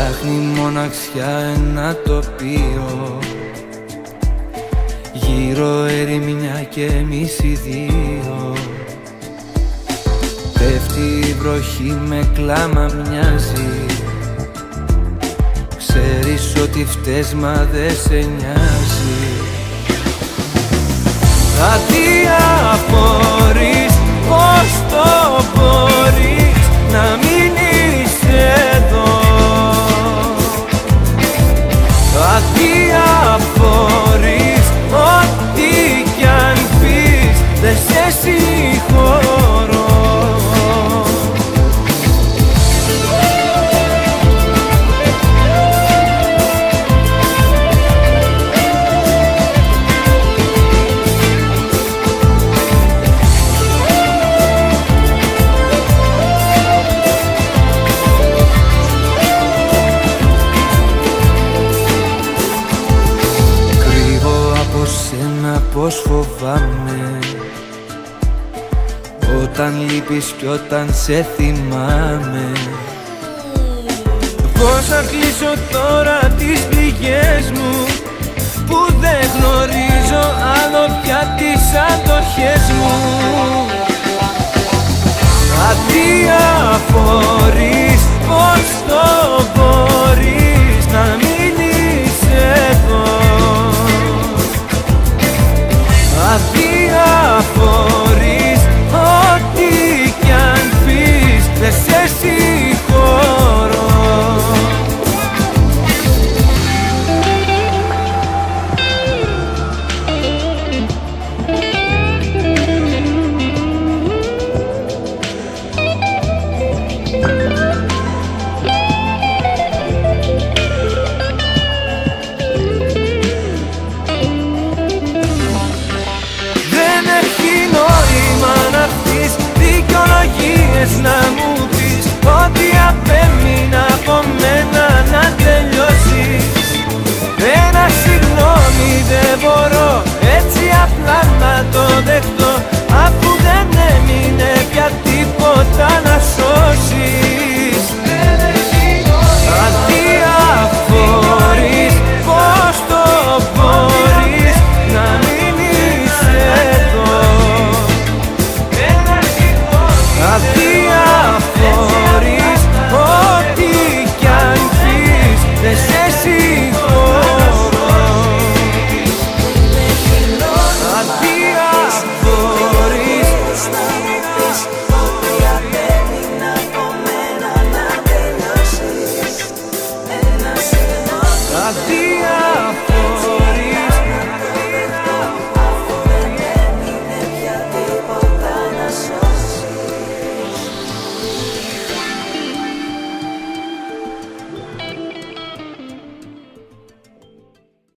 Ψάχνει μοναξιά ένα τοπίο, γύρω ερημιά και εμείς οι δύο. Πέφτει η βροχή, με κλάμα μοιάζει. Ξέρεις ότι φταίς μα δεν σε νοιάζει. Αδιαφορείς πως το μπορείς να μείνεις εδώ. Αδιαφορείς ό,τι κι αν πεις, δεν σε συγχωρώ. Πως φοβάμαι όταν λείπεις κι όταν σε θυμάμαι. Πώς θα κλείσω τώρα τις πληγές μου που δεν γνωρίζω άλλο πια τις αντοχές μου. Αδιαφορείς πως το μπορείς να μείνεις εδώ. Αδιαφορείς ό,τι κι αν πεις, δεν σε συγχωρώ. Να μου πεις ότι απέμεινα από μένα να τελειώσεις. Ένα συγγνώμη δεν μπορώ έτσι απλά να το δεχτώ, αφού δεν έμεινε πια τίποτα να σώσεις. Αδιαφορείς πως το μπορείς να μείνεις εδώ. Αδιαφορείς ό,τι κι αν πεις, δεν σε συγχωρώ. Αδιαφορείς να μην πεις ότι απέμεινα από μένα να τελειώσεις. Ένα συγγνώμη.